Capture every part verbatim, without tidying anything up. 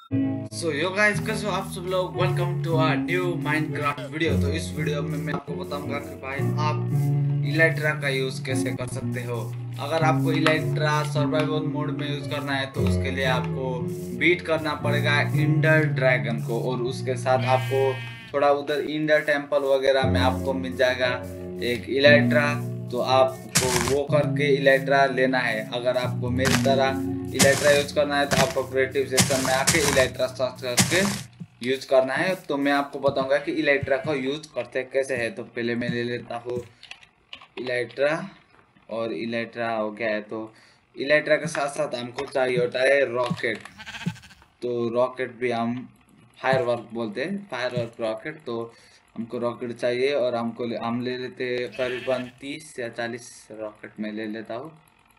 सो yo guys, कैसे हो आप सब लोग। Welcome to our new Minecraft video. तो इस वीडियो में मैं आपको बताऊंगा कि भाई आप इलाइट्रा का यूज कैसे कर सकते हो। अगर आपको इलाइट्रा सर्वाइवल मोड में यूज करना है तो उसके लिए आपको बीट करना पड़ेगा इंडर ड्रैगन को, और उसके साथ आपको थोड़ा उधर इंडर टेम्पल वगैरह में आपको मिल जाएगा एक इलाइट्रा। तो आपको वो करके इलाइट्रा लेना है। अगर आपको मेरी तरह इलेक्ट्रा यूज करना है तो आपको क्रिएटिव सेक्शन में आके इलेक्ट्रा सर्च करके यूज करना है। तो मैं आपको बताऊंगा कि इलेक्ट्रा को यूज करते कैसे है। तो पहले मैं ले लेता हूँ इलेक्ट्रा, और इलेक्ट्रा हो गया है। तो इलेक्ट्रा के साथ साथ हमको चाहिए होता है रॉकेट। तो रॉकेट भी हम फायर वर्क बोलते हैं, फायर वर्क रॉकेट। तो हमको रॉकेट चाहिए, और हमको हम ले लेते हैं करीबन तीस या चालीस रॉकेट में ले लेता हूँ।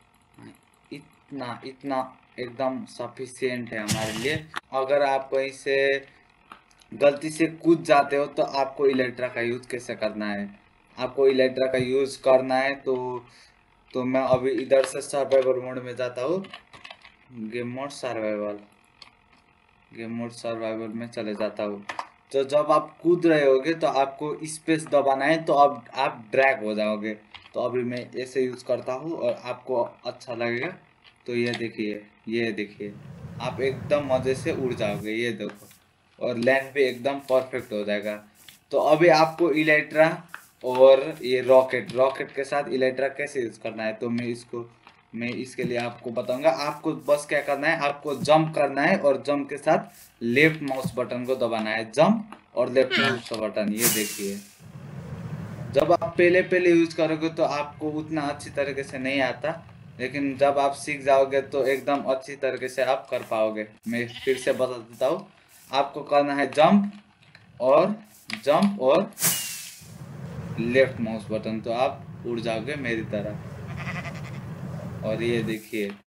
इतना इतना एकदम सफिशियंट है हमारे लिए। अगर आप कहीं से गलती से कूद जाते हो तो आपको इलेक्ट्रा का यूज कैसे करना है। आपको इलेक्ट्रा का यूज करना है तो तो मैं अभी इधर से सर्वाइवल मोड में जाता हूँ। Game mode survival, game mode survival में चले जाता हूँ। तो जब आप कूद रहे होगे तो आपको स्पेस दबाना है, तो अब आप ड्रैग हो जाओगे। तो अभी मैं ऐसे यूज करता हूँ और आपको अच्छा लगेगा। तो ये देखिए, ये देखिए, आप एकदम मजे से उड़ जाओगे, ये देखो, और लैंड भी एकदम परफेक्ट हो जाएगा। तो अभी आपको इलेक्ट्रा और ये रॉकेट रॉकेट के साथ इलेक्ट्रा कैसे यूज करना है, तो मैं इसको मैं इसके लिए आपको बताऊंगा। आपको बस क्या करना है, आपको जंप करना है, और जंप के साथ लेफ्ट माउस बटन को दबाना है। जंप और लेफ्ट माउस बटन, ये देखिए। जब आप पहले पहले यूज करोगे तो आपको उतना अच्छी तरीके से नहीं आता, लेकिन जब आप सीख जाओगे तो एकदम अच्छी तरीके से आप कर पाओगे। मैं फिर से बता देता हूँ। आपको करना है जंप और जंप और लेफ्ट माउस बटन, तो आप उड़ जाओगे मेरी तरह। और ये देखिए,